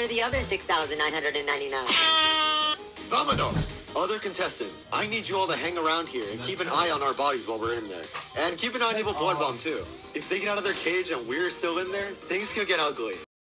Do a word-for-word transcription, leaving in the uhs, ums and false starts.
Where are the other six thousand nine hundred ninety-nine? Vamonos! Other contestants, I need you all to hang around here and keep an eye on our bodies while we're in there. And keep an eye on Evil Blood Bomb too. If they get out of their cage and we're still in there, things could get ugly.